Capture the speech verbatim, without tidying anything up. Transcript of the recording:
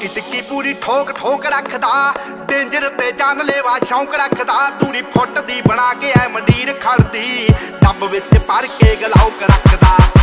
ਟਿੱਕੀ ਟਿੱਕੀ पूरी ठोक ठोक रखदा, डेंजर ते जानलेवा शौक रखदा। दूरी फुट दी बना के ऐ मंडीर खड़दी, डब विच भर के गलाउक रखदा।